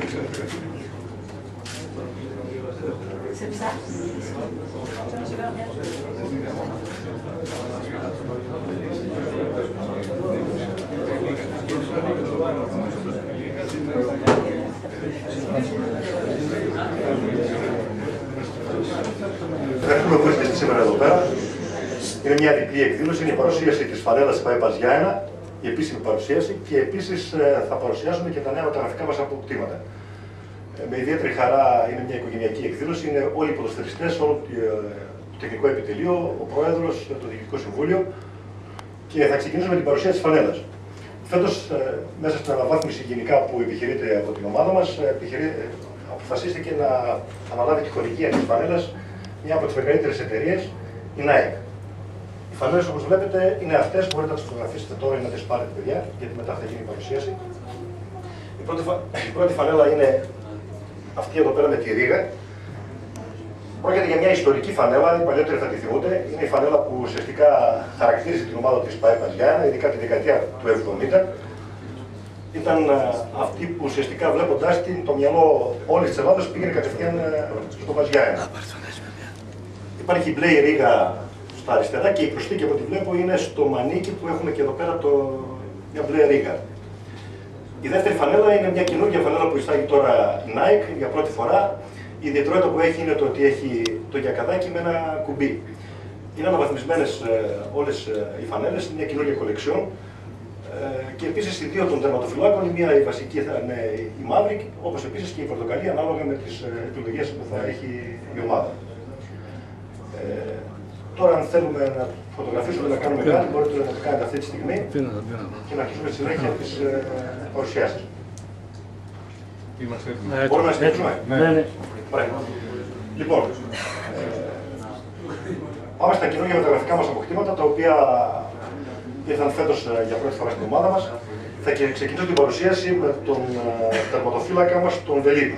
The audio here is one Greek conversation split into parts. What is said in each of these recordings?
Ευχαριστούμε που είστε σήμερα εδώ πέρα. Είναι μια διπλή εκδήλωση, είναι η παρουσίαση της φανέλας της ΠΑΕ Γιάννενα, η επίσημη παρουσίαση, και επίσης θα παρουσιάσουμε και τα νέα μεταγραφικά μας αποκτήματα. Με ιδιαίτερη χαρά είναι μια οικογενειακή εκδήλωση, είναι όλοι οι ποδοσφαιριστές, όλο το τεχνικό επιτελείο, ο πρόεδρος, το διοικητικό συμβούλιο, και θα ξεκινήσουμε την παρουσία της φανέλας. Φέτος, μέσα στην αναβάθμιση γενικά που επιχειρείται από την ομάδα μας, αποφασίστηκε να αναλάβει τη χορηγία της φανέλας μια από τις μεγαλύτερες εταιρείες, η Nike. Οι φανέλες, όπως βλέπετε, είναι αυτές, μπορείτε να τις φωτογραφίσετε τώρα ή να τις πάρετε, παιδιά, γιατί μετά θα γίνει η παρουσίαση. Η πρώτη φανέλα είναι αυτή εδώ πέρα με τη ρίγα. Πρόκειται για μια ιστορική φανέλα, οι παλιότεροι θα τη θυμούνται. Είναι η φανέλα που ουσιαστικά χαρακτήριζε την ομάδα της ΠΑΕ Γιάννενα, ειδικά τη δεκαετία του 70. Ήταν αυτή που ουσιαστικά βλέποντας την, το μυαλό όλης της Ελλάδας πήγαινε κατευθείαν στο Γιάννενα. Υπάρχει μπλε η ρίγα στα αριστερά και η προσθήκη από ό,τι βλέπω είναι στο μανίκι που έχουμε και εδώ πέρα μια μπλε ρίγα. Η δεύτερη φανέλα είναι μια καινούργια φανέλα που εισάγει τώρα η Nike για πρώτη φορά. Η ιδιαιτερότητα που έχει είναι το ότι έχει το γιακαδάκι με ένα κουμπί. Είναι αναβαθμισμένες όλες οι φανέλες, είναι μια καινούργια κολεξιόν. Και επίσης οι δύο των τερματοφυλάκων, η μία η βασική θα είναι η μαύρη, όπως επίσης και η πορτοκαλί, ανάλογα με τις επιλογές που θα έχει η ομάδα. Τώρα, αν θέλουμε να φωτογραφίσουμε, να κάνουμε κάτι, μπορείτε να το κάνετε αυτή τη στιγμή και να αρχίσουμε στη συνέχεια της παρουσιάσης. Μπορούμε να συνεχίσουμε? Ναι. Λοιπόν, πάμε στα καινούργια μεταγραφικά μας αποκτήματα, τα οποία ήρθαν φέτος για πρώτη φορά στην ομάδα μας. Θα ξεκινήσω την παρουσίαση με τον τερματοφύλακα μας, τον Βελίδη.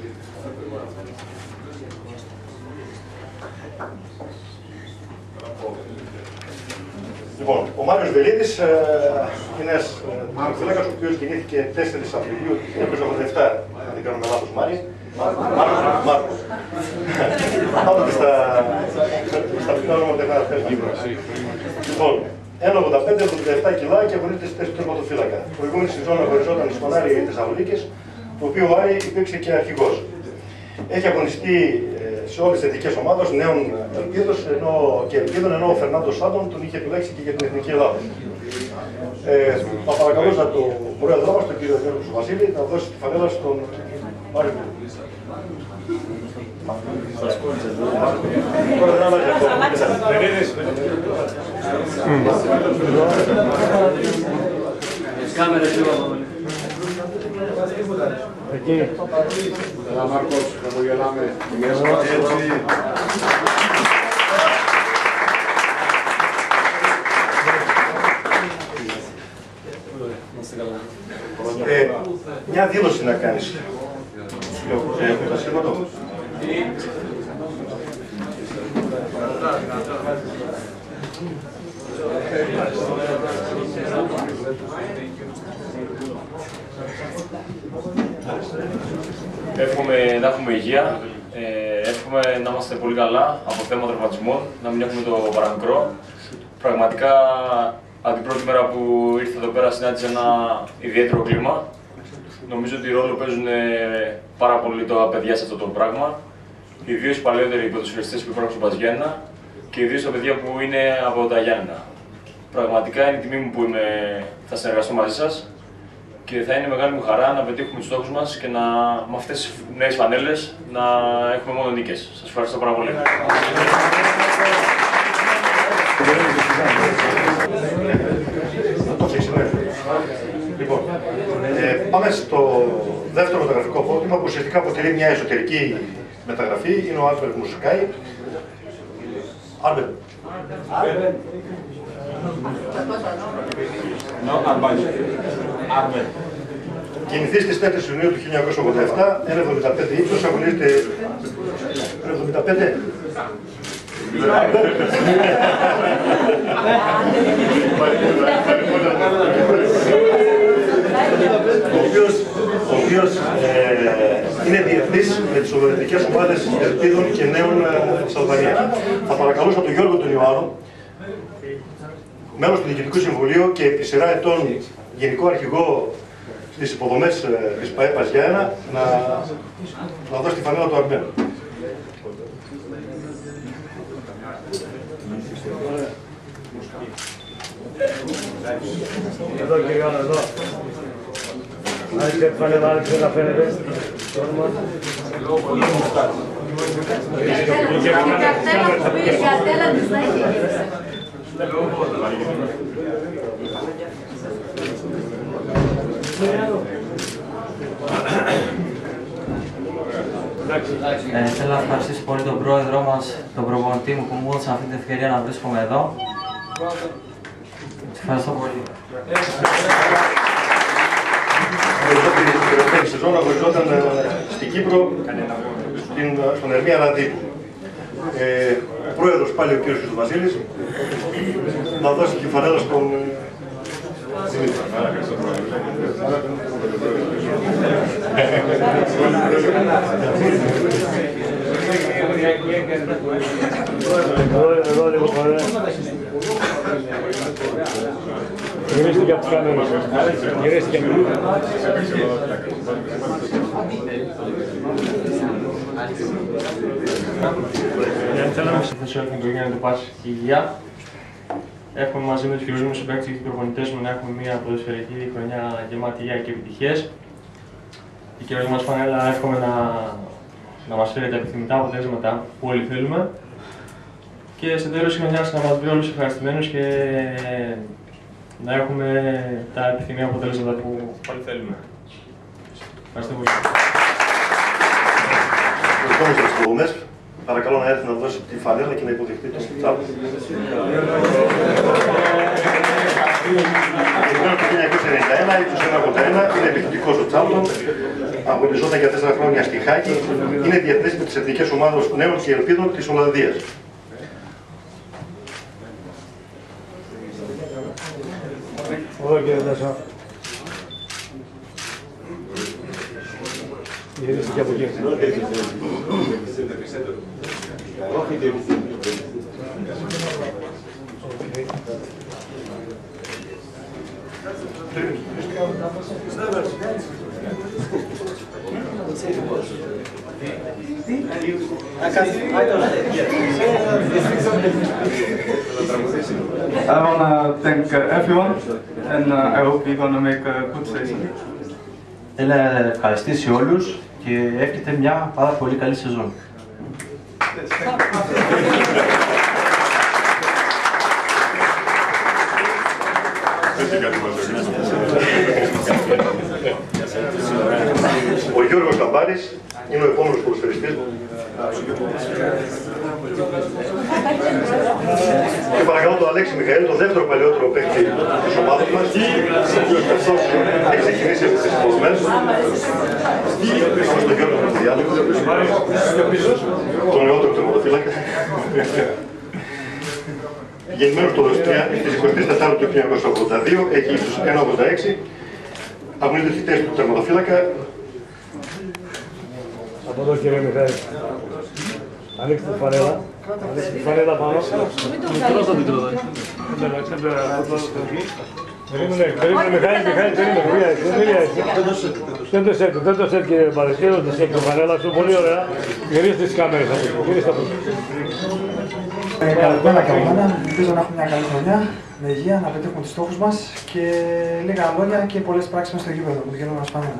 Λοιπόν, ο Μάριος Βελίδης είναι ένας τερματοφύλακας, ο οποίος γεννήθηκε 4 Απριλίου 1987, αν δεν κάνουμε λάθος, Μάρη. Μάρκο. Πάντοτε στα μικρά ονόματα δεν θα Λοιπόν, 1,85, 77 κιλά και αγωνίζεται στη θέση του τερματοφύλακα. Προηγούμενη σεζόν αγωνιζόταν στον Άρη Θεσσαλονίκης, του οποίου ο Άρη υπήρξε και αρχηγός. Έχει αγωνιστεί σε όλες τις εθνικές ομάδες νέων ελπίδων, ενώ ο Φερνάντο Σάντον τον είχε επιλέξει και για την Εθνική Ελλάδα. Θα παρακαλούσα τον πρόεδρό μας, τον κύριο Γιώργο Βασίλη, να δώσει τη φανέλα στον Μάριο. Εκεί. Έλα Μάρκος, χαμογελάμε. Μια δήλωση να κάνεις. Εύχομαι να έχουμε υγεία, εύχομαι να είμαστε πολύ καλά από θέμα τραυματισμών, να μην έχουμε το παραμικρό. Πραγματικά, από την πρώτη μέρα που ήρθα εδώ πέρα, συνάντησα ένα ιδιαίτερο κλίμα. Νομίζω ότι ρόλο παίζουν πάρα πολύ τα παιδιά σε αυτό το πράγμα. Ιδίως οι παλαιότεροι ποδοσφαιριστές που υπάρχουν στο ΠΑΕ Γιάννενα και ιδίως τα παιδιά που είναι από τα Γιάννενα. Πραγματικά είναι η τιμή μου που θα συνεργαστώ μαζί σας και θα είναι μεγάλη μου χαρά να πετύχουμε τους στόχους μας και με αυτές τις νέες φανέλες να έχουμε μόνο νίκες. Σας ευχαριστώ πάρα πολύ. Λοιπόν, πάμε στο δεύτερο μεταγραφικό απόκτημα που ουσιαστικά αποτελεί μια εσωτερική μεταγραφή. Είναι ο Άλμπερτ Μουσικάη. Άλμπερτ. Γεννηθείς στις 4 Ιουνίου του 1987, 1,75 ύψος, αγωνίζεται 1,75. ο οποίος είναι διεθνής με τις ομαδικές ομάδες Ελπίδων και Νέων της Αλβανίας. Θα παρακαλούσα τον Γιώργο τον Ιωάννου, μέλος του Διοικητικού Συμβουλίου και επί σειρά ετών Γενικό Αρχηγό στις υποδομές της ΠΑΕ Παζιάνα, να δώσει τη φανέλα του Αρμένου. Εδώ κύριε Ιωάννου, εδώ. Άρχισε τη φανέλα, άρχισε να φαίνεται. Η καρτέλα που πήγε, η καρτέλα της θα έχει. Θέλω να ευχαριστήσω πολύ τον πρόεδρό μας, τον προπονητή μου που μου έδωσε αυτή την ευκαιρία να βρίσκομαι εδώ. Σας ευχαριστώ πολύ. Την τελευταία σεζόν αγωνιζόταν στην Κύπρο, στον Ερμία Ραντίπου. Ο πρόεδρος πάλι ο κ. Βασίλης να δώσει τη φανέλα στον Δημήτρη. Εδώ λίγο παρέ. Γυρίστε και από τις κάμερες. Γυρίστε και από τις Θέλω να σας ευχαριστήσω την οικογένεια του Πάση και υγεία. Εύχομαι μαζί με τους φίλους μου συμπαίκτες και τους προπονητές μου να έχουμε μια ποδοσφαιρική χρονιά γεμάτη υγεία και επιτυχίες. Η καινούργια μας φανέλα εύχομαι να μας φέρει τα επιθυμητά αποτελέσματα που όλοι θέλουμε. Και στο τέλος της χρονιάς να μας βρει όλους ευχαριστημένους και να έχουμε τα επιθυμία αποτελέσματα που όλοι θέλουμε. Ευχαριστώ πολύ. Παρακαλώ να έρθει να δώσει τη φανέλα και να υποδεχτεί τον Τσάπο. Το 1991 ύψος 1,81, είναι επιθετικός ο Τσάπο, αγωνιζόταν για 4 χρόνια στη Χάκη, είναι διεθνής με τις εθνικές ομάδες Νέων και Ελπίδων της Ολλανδίας. Εδώ κύριε Τάσο. Γυρίστε και από εκεί. I want to thank everyone and I hope we're going to make a good season. Θέλω να ευχαριστήσει όλους και εύχεται μια πάρα πολύ καλή σεζόν. Ο Γιώργος Καμπάρης είναι ο επόμενος ποδοσφαιριστής μου. Και παρακαλώ τον Αλέξη Μιχαήλ, το δεύτερο παλαιότερο παίκτη της ομάδας μας, ο οποίος αυτός έχει ξεκινήσει από τις υποδομές. Στον Γιώργο με τη διάλογο, τον νεότερο τερματοφύλακα. Γεννημένος το Δοστριά, στις 24 του 1982, έχει ύψος 1,86. Αγωνίζεται στη θέση του τερματοφύλακα. Από εδώ κύριε Μιχαήλ. Ανοίξτε τη φανέλα. Ανοίξτε τη φανέλα πάνω. Περίμενε Μιχαήλ, περίμενε. Δεν το σετ κύριε Μπαρεσκέ, δεν το σετ τη φανέλα σου, πολύ ωραία. Γυρίστε τις κάμερες από εκεί. Καλημέρα και από μένα. Ελπίζω να έχουμε μια καλή χρονιά, με υγεία, να πετύχουμε τους στόχους μας και λίγα λόγια και πολλές πράξεις μέσα στο γήπεδο με το καινούργιο μας φανέλα.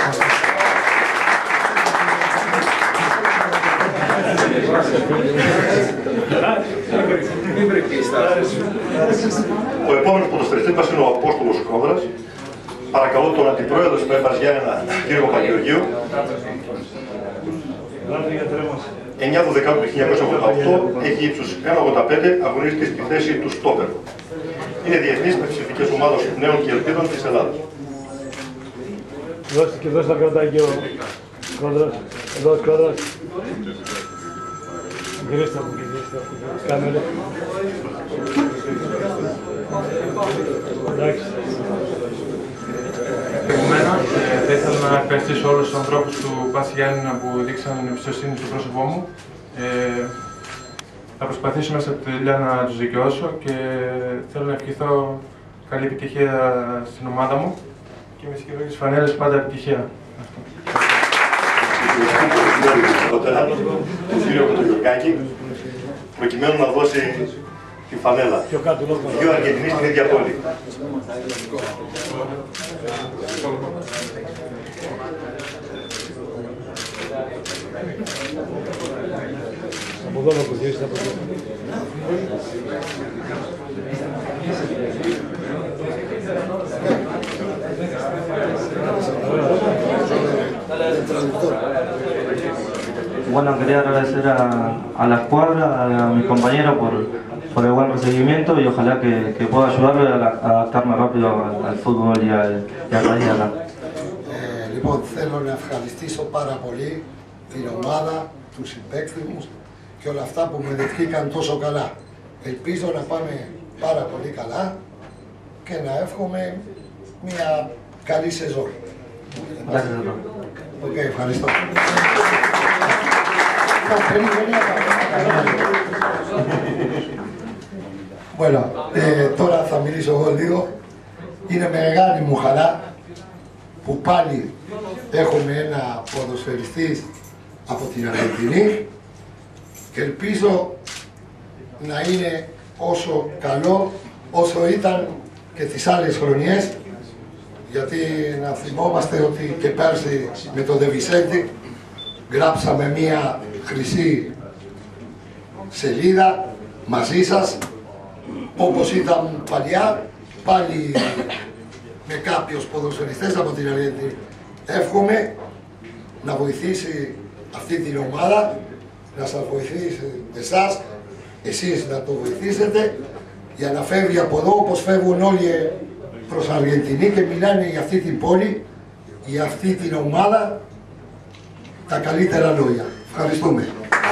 Ο επόμενος ποδοσφαιριστής μας είναι ο Απόστολος Κόβρας. Παρακαλώ τον αντιπρόεδρο της ΠΑΕ Παζιάνα, κύριο Παπαγεωργίου. 9 του 10 του 1988, έχει ύψος 1,85, αγωνίζεται στη θέση του στόπερ. Είναι διεθνής με τις εθνικές ομάδες Νέων και Ελπίδων της Ελλάδας. Δώστε τα κρατάκι ο Κόντρας. Εδώ ο Κόντρας. Γυρίστε από εκεί, κάμερα. Εντάξει. μένα. Θα ήθελα να ευχαριστήσω όλους τους ανθρώπους του Πας Γιάννηνα που δείξαν εμπιστοσύνη στο πρόσωπό μου. Θα προσπαθήσω μέσα από τη δουλειά να τους δικαιώσω και θέλω να ευχηθώ καλή επιτυχία στην ομάδα μου και με τις καινούργιες φανέλες πάντα επιτυχία. Τον κύριο Κοτογιορκάκη, προκειμένου να δώσει τη φανέλα. Δύο Αργεντινοί στην ίδια πόλη. Από εδώ να προχωρήσετε, από εδώ. Bueno, quería agradecer a la escuadra, a mi compañero por el buen recibimiento y ojalá que pueda ayudarle a adaptarme rápido al fútbol y a la liga. Λοιπόν, θέλω να ευχαριστήσω πάρα πολύ την ομάδα, τους συμπαίκτες μου και όλα αυτά που με δεχτήκαν τόσο καλά. Ελπίζω να πάμε πάρα πολύ καλά και να εύχομαι μια καλή σεζόν. Οκ, ευχαριστώ. Bueno, τώρα θα μιλήσω εγώ λίγο. Είναι μεγάλη μου χαρά που πάλι έχουμε ένα ποδοσφαιριστή από την Αργεντινή και ελπίζω να είναι όσο καλό όσο ήταν και τις άλλες χρονιές, γιατί να θυμόμαστε ότι και πέρσι με τον Ντεβισέντη γράψαμε μία χρυσή σελίδα μαζί σας, όπως ήταν παλιά, πάλι με κάποιους ποδοσφαιριστές από την Αργεντινή. Εύχομαι να βοηθήσει αυτή την ομάδα, να σας βοηθήσει εσάς, εσείς να το βοηθήσετε για να φεύγει από εδώ όπως φεύγουν όλοι προς Αργεντινή και μιλάνε για αυτή την πόλη, για αυτή την ομάδα, τα καλύτερα λόγια. Ευχαριστούμε.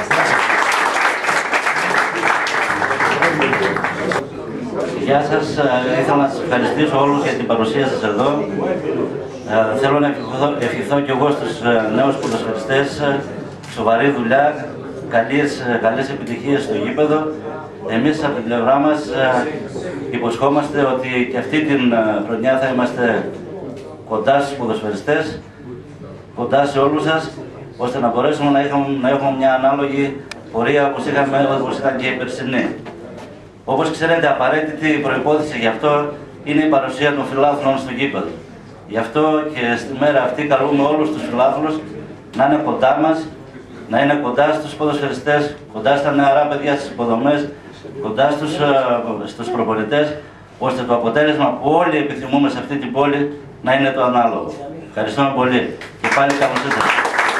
Γεια σας, ήθελα να σας ευχαριστήσω όλους για την παρουσία σας εδώ. Θέλω να ευχηθώ και εγώ στους νέους ποδοσφαιριστές σοβαρή δουλειά, καλές επιτυχίες στο γήπεδο. Εμείς από την πλευρά μας υποσχόμαστε ότι και αυτή την χρονιά θα είμαστε κοντά στους ποδοσφαιριστές, κοντά σε όλους σας, ώστε να μπορέσουμε να έχουμε μια ανάλογη πορεία όπως ήταν και η περσινή. Όπως ξέρετε, απαραίτητη προϋπόθεση γι' αυτό είναι η παρουσία των φιλάθλων στο γήπεδο. Γι' αυτό και στη μέρα αυτή καλούμε όλους τους φιλάθλους να είναι κοντά μας, να είναι κοντά στους ποδοσφαιριστές, κοντά στα νεαρά παιδιά στις υποδομές, κοντά στους προπονητές, ώστε το αποτέλεσμα που όλοι επιθυμούμε σε αυτή την πόλη να είναι το ανάλογο. Ευχαριστούμε πολύ. Και πάλι καλώς ήρθατε.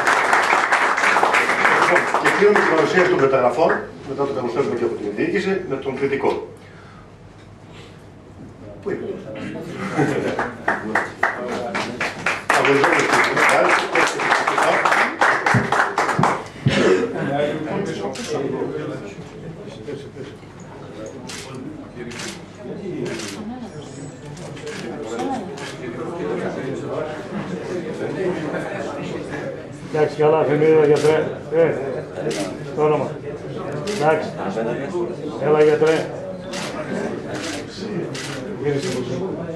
Και κλείνουμε την παρουσίαση των μεταγραφών, μετά το καλωσορίζουμε και από την διοίκηση, με τον κριτικό. Πού είναι? Εντάξει, καλά, εφημερίδα γιατρέ. Το όνομα. Εντάξει. Έλα γιατρέ. Γύρισε μου.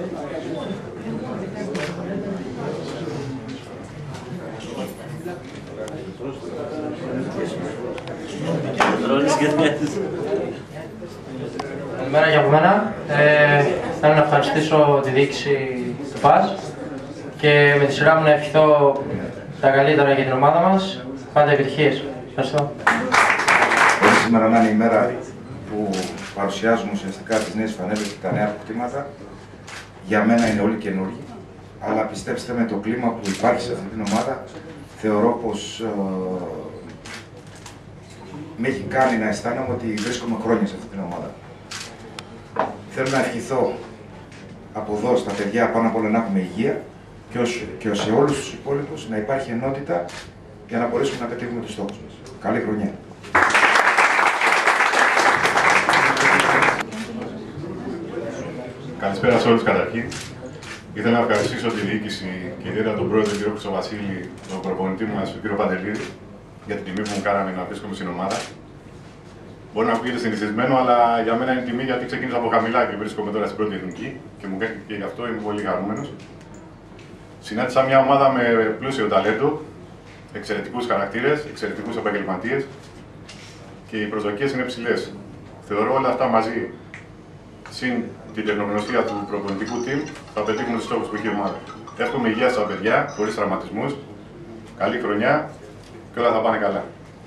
Καλημέρα και από μένα. Θέλω να ευχαριστήσω τη διοίκηση του ΠΑΣ και με τη σειρά μου να ευχηθώ τα καλύτερα για την ομάδα μας. Πάντα επιτυχίες. Ευχαριστώ. Σήμερα να είναι η μέρα που παρουσιάζουμε ουσιαστικά τις νέες φανέλες και τα νέα αποκτήματα. Για μένα είναι όλοι καινούργοι, αλλά πιστέψτε με, το κλίμα που υπάρχει σε αυτή την ομάδα θεωρώ πως με έχει κάνει να αισθάνομαι ότι βρίσκομαι χρόνια σε αυτή την ομάδα. Θέλω να ευχηθώ από εδώ στα παιδιά πάνω απ' όλα να έχουμε υγεία και σε όλους τους υπόλοιπους να υπάρχει ενότητα για να μπορέσουμε να πετύχουμε τους στόχους μας. Καλή χρονιά. Καλησπέρα σε όλους καταρχήν. Ήθελα να ευχαριστήσω τη διοίκηση και ιδιαίτερα τον πρόεδρο κ. Χρυσοβασίλη, τον προπονητή μας, τον κ. Παντελίδη, για την τιμή που μου κάναμε να βρίσκομαι στην ομάδα. Μπορεί να ακούγεται συνηθισμένο, αλλά για μένα είναι τιμή γιατί ξεκίνησα από χαμηλά και βρίσκομαι τώρα στην πρώτη εθνική και γι' αυτό είμαι πολύ χαρούμενος. Συνάντησα μια ομάδα με πλούσιο ταλέντο, εξαιρετικούς χαρακτήρες, εξαιρετικούς επαγγελματίες και οι προσδοκίες είναι ψηλές. Θεωρώ όλα αυτά μαζί, συν την τεχνογνωσία του προπονητικού team, θα πετύχουν τους στόχους που έχει η ομάδα. Εύχομαι υγεία στα παιδιά, χωρίς τραυματισμούς, καλή χρονιά και όλα θα πάνε καλά.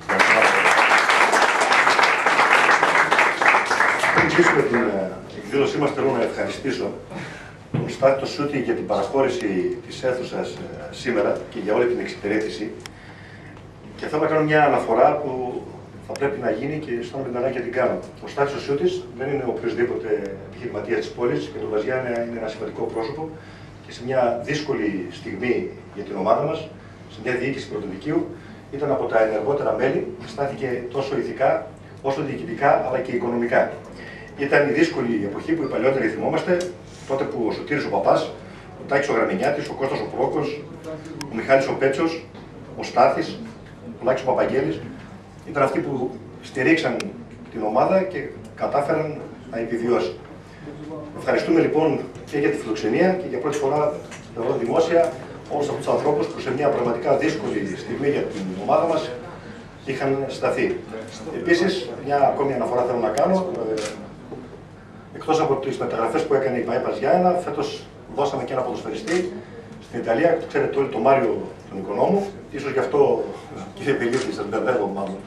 Πριν κλείσουμε την εκδήλωσή μας, θέλω να ευχαριστήσω τον Στάθη Σούτη για την παραχώρηση της αίθουσας σήμερα και για όλη την εξυπηρέτηση. Και θέλω να κάνω μια αναφορά που θα πρέπει να γίνει και αισθάνομαι την ανάγκη να την κάνω. Ο Στάθης Σούτης δεν είναι οποιοδήποτε επιχειρηματίας της πόλης και το Βαζιάννα είναι ένα σημαντικό πρόσωπο και σε μια δύσκολη στιγμή για την ομάδα μας, σε μια διοίκηση πρωτοδικείου, ήταν από τα ενεργότερα μέλη και στάθηκε τόσο ηθικά όσο διοικητικά αλλά και οικονομικά. Ήταν η δύσκολη εποχή που οι παλιότεροι θυμόμαστε, τότε που ο Σωτήρης ο Παπάς, ο Τάκης ο Γραμμενιάτης, ο Κώστας ο Πρόκος, ο Μιχάλης ο Πέτσος, ο Στάθης, ο Λάκης ο Παπαγγέλης, ήταν αυτοί που στηρίξαν την ομάδα και κατάφεραν να επιβιώσει. Ευχαριστούμε λοιπόν και για τη φιλοξενία και για πρώτη φορά θεωρώ δημόσια όλους αυτούς τους ανθρώπους που σε μια πραγματικά δύσκολη στιγμή για την ομάδα μας είχαν σταθεί. Επίσης, μια ακόμη αναφορά θέλω να κάνω. Εκτός από τις μεταγραφές που έκανε η ΠΑΕ Παζιάννα, φέτος δώσαμε και ένα ποδοσφαιριστή στην Ιταλία, το ξέρετε όλοι, τον Μάριο τον Οικονόμου. Ίσως γι' αυτό, κύριε Πελίδη, σας μπερδεύω μάλλον.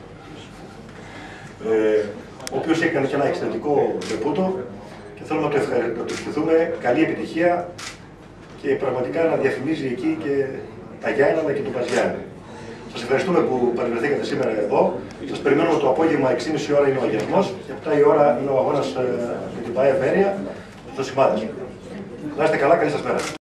Ο οποίος έκανε και ένα εξαιρετικό ντεπούτο και θέλουμε να του ευχηθούμε καλή επιτυχία και πραγματικά να διαφημίζει εκεί και τα Γιάννα αλλά και το Παζιάννα. Σας ευχαριστούμε που παρευρεθήκατε σήμερα εδώ. Σας περιμένουμε το απόγευμα 6.30 ώρα είναι ο αγιασμός και 7 η ώρα είναι ο αγώνας με την ΠΑΕ Βέρεια, στο Σημάδες. Να είστε καλά, καλή σας μέρα.